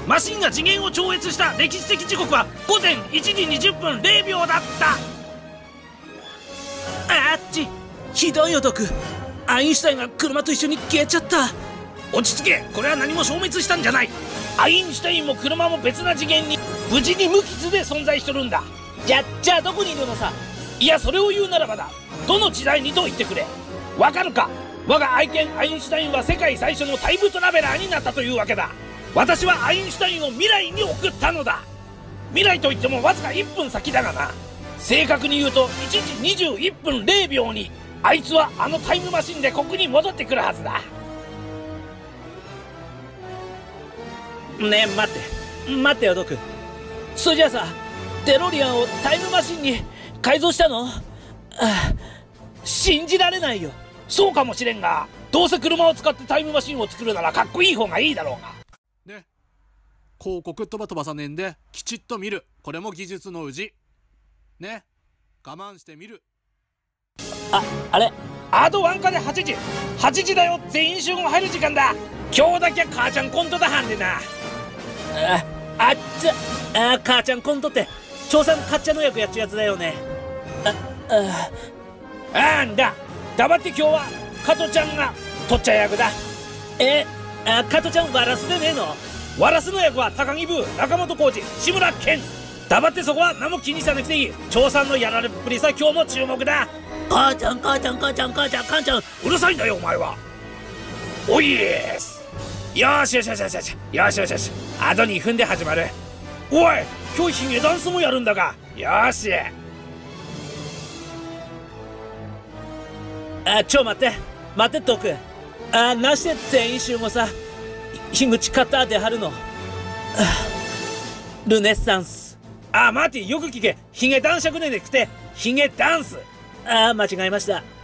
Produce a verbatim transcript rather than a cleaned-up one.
マシンが次元を超越した歴史的時刻はごぜんいちじにじゅっぷんれいびょうだった。あっち、ひどいよドク。アインシュタインが車と一緒に消えちゃった。落ち着け、これは何も消滅したんじゃない。アインシュタインも車も別な次元に無事に無傷で存在しとるんだ。じゃじゃあどこにいるのさ。いや、それを言うならばだ、どの時代にと言ってくれ。わかるか。我が愛犬アインシュタインは世界最初のタイムトラベラーになったというわけだ。私はアインシュタインを未来に送ったのだ。未来といってもわずかいっぷん先だがな。正確に言うといちじにじゅういっぷんれいびょうにあいつはあのタイムマシンでここに戻ってくるはずだ。ねえ待って待ってよドク。それじゃあさ、デロリアンをタイムマシンに改造したの？ああ、信じられないよ。そうかもしれんが、どうせ車を使ってタイムマシンを作るならかっこいい方がいいだろうがね。広告飛ば飛ばさねんできちっと見る、これも技術のうじね。我慢してみる。 あ、あれあとワンカではちじはちじだよ。全員集合入る時間だ。今日だけ母ちゃんコントだはんでな。ああっちゃ、あ母ちゃんコントって長さんかっちゃの役やっちゅうやつだよね。あああんだ、黙って今日は加トちゃんがとっちゃ役だ。えあ加トちゃんワラスでねえの？ワラスの役は高木ブー、中本浩二、志村けん。黙ってそこは何も気にさなくていい。長さんのやられっぷりさ、今日も注目だ。母ちゃん母ちゃん母ちゃん母ちゃん母ちゃん、うるさいんだよお前は。おいえーす。よしよしよしよしよしよしよしよし、あとにふんで始まる。おい、今日ヒゲダンスもやるんだが。よし。あ、ちょ待って待ってドク。あ、なして全員集合さ、樋口カッターで貼るの。ルネッサンス。あ、待って、よく聞け。ヒゲ男爵でなくてヒゲダンス。あ、間違えました。